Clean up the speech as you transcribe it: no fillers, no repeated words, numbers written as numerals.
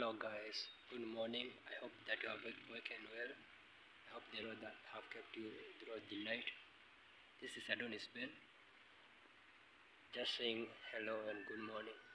Hello guys, good morning. I hope that you have waken well. I hope the Lord that have kept you throughout the night. This is Adonis Ben, just saying hello and good morning.